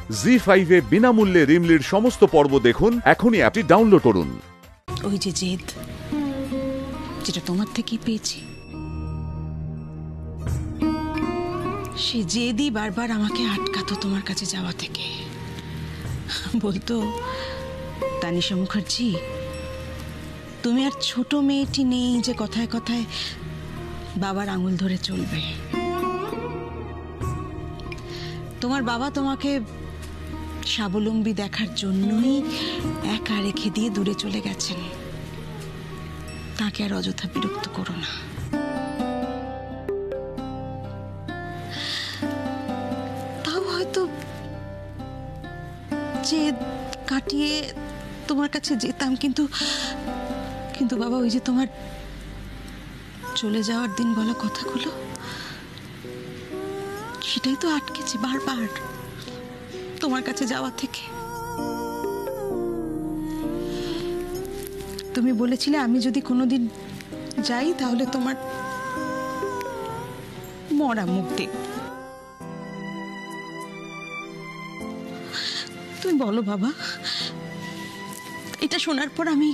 জি5 এ বিনামূল্যে রিমলির সমস্ত পর্ব দেখুন। এখনই অ্যাপটি ডাউনলোড করুন। ওই যে জেদ, যেটা তোমার থেকেই পেয়েছি, সে জেদই বারবার আমাকে আটকাতো তোমার কাছে যাওয়া থেকে। বলতো, তানিশা মুখার্জি, তুমি আর ছোট মেয়েটি নেই যে কথায় কথায় বাবার আঙুল ধরে চলবে। তোমার বাবা তোমাকে স্বাবলম্বী দেখার জন্যই একা রেখে দিয়ে দূরে চলে গেছেন। তাকে আর অযথা বিরক্ত করো না। তাও হয়তো যে কাটিয়ে তোমার কাছে যেতাম, কিন্তু কিন্তু বাবা, ওই যে তোমার চলে যাওয়ার দিন বলা কথাগুলো, সেটাই তো আটকেছে বারবার তোমার কাছে যাওয়া থেকে। তুমি বলেছিলে আমি যদি কোনোদিন যাই তাহলে তোমার মরা মুখ দেখ। তুমি বলো বাবা, এটা শোনার পর আমি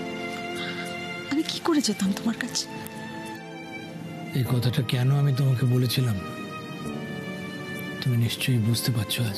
কি করে যেতাম তোমার কাছে? এই কথাটা কেন আমি তোমাকে বলেছিলাম তুমি নিশ্চয়ই বুঝতে পারছো আজ।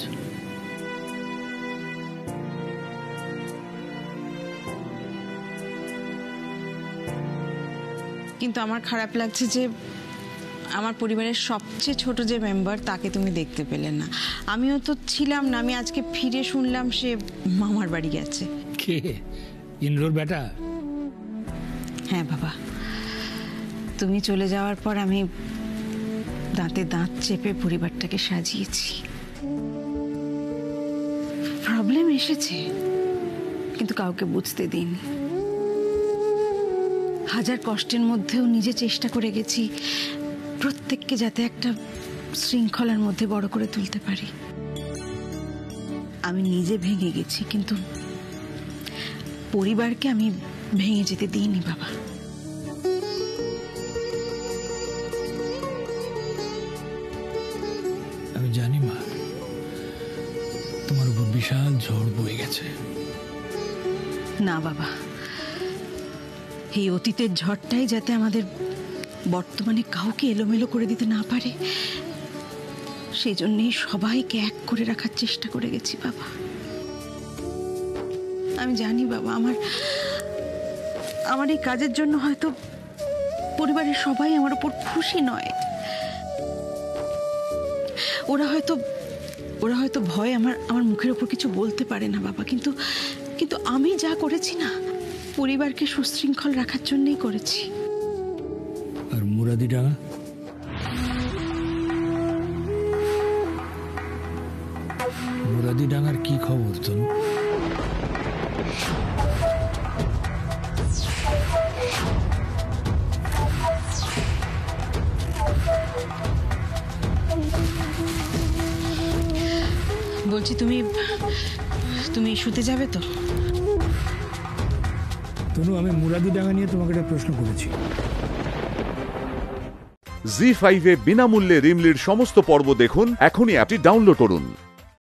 কিন্তু আমার খারাপ লাগছে যে আমার পরিবারের সবচেয়ে ছোট যে মেম্বার, তাকে তুমি দেখতে পেলে না। আমিও তো ছিলাম না। আমি আজকে ফিরে শুনলাম সে মামার বাড়ি গেছে। কে? ইন্দ্রর বেটা? হ্যাঁ বাবা, তুমি চলে যাওয়ার পর আমি দাঁতে দাঁত চেপে পরিবারটাকে সাজিয়েছি। প্রবলেম এসেছে, কিন্তু কাউকে বুঝতে দিইনি। হাজার কষ্টের মধ্যেও নিজে চেষ্টা করে গেছি প্রত্যেককে যাতে একটা শৃঙ্খলার মধ্যে বড় করে তুলতে পারি। আমি নিজে ভেঙে গেছি, কিন্তু পরিবারকে আমি ভেঙে যেতে দিইনি বাবা। আমি জানি মা, তোমার উপর বিশাল ঝড় বয়ে গেছে। না বাবা, এই অতীতের ঝড়টাই যাতে আমাদের বর্তমানে কাউকে এলোমেলো করে দিতে না পারে, সেই জন্যই সবাইকে এক করে রাখার চেষ্টা করে গেছি বাবা। আমি জানি বাবা, আমার এই কাজের জন্য হয়তো পরিবারের সবাই আমার উপর খুশি নয়। ওরা হয়তো ভয় আমার মুখের উপর কিছু বলতে পারে না বাবা, কিন্তু আমি যা করেছি না, পরিবারকে সুশৃঙ্খল রাখার জন্যই করেছি। আর মুরাদিডাঙ্গা? মুরাদিডাঙ্গার কি খবর তুমি? বলছি, তুমি শুতে যাবে তো? তনু, আমি মুরাদিডাঙ্গা নিয়ে তোমাকে একটা প্রশ্ন করেছি। জি5 এ বিনামূল্যে রিমলির সমস্ত পর্ব দেখুন। এখনই অ্যাপটি ডাউনলোড করুন।